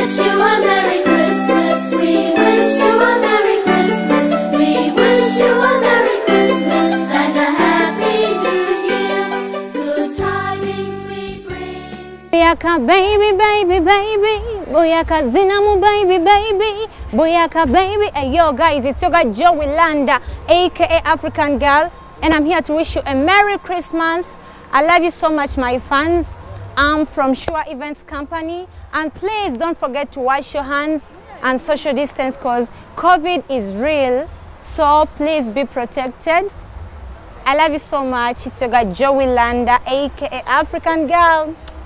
wish you a Merry Christmas. We wish you a Merry Christmas. We wish you a Merry Christmas and a Happy New Year. Good tidings we bring. Buyaka baby, baby, baby. Buyaka zinamu baby, baby. Buyaka baby. Hey yo guys, it's your girl Joey Landa, aka African Girl, and I'm here to wish you a Merry Christmas. I love you so much, my fans. I'm from Sure Events Company, and please don't forget to wash your hands and social distance because COVID is real, so please be protected. I love you so much. It's your girl Joey Landa, aka African Girl.